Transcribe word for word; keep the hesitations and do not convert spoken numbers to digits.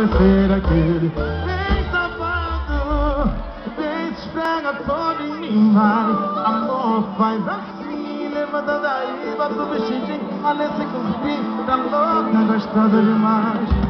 vai ser aquele. Vem safado, vem se esfrega todo em mim, vai. Amor, faz assim, levanta daí, bota o vestidinho, olha esse cuspir, tá louca, gostosa demais.